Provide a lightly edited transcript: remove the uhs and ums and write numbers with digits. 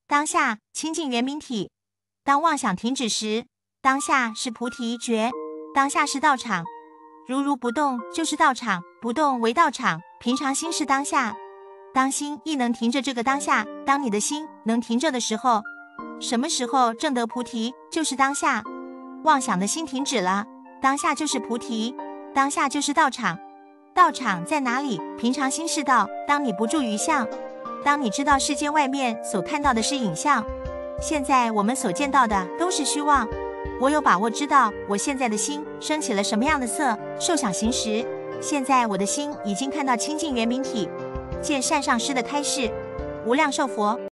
当下清净圆明体。当妄想停止时，当下是菩提觉，当下是道场。如不动就是道场，不动为道场。平常心是当下，当心亦能停着这个当下。当你的心能停着的时候，什么时候证得菩提，就是当下。妄想的心停止了，当下就是菩提，当下就是道场。道场在哪里？平常心是道。当你不住于相，当你知道世间外面所看到的是影像，现在我们所见到的都是虚妄。我有把握知道我现在的心升起了什么样的色、受想行识。现在我的心已经看到清净圆明体，见善上师的开示，无量寿佛。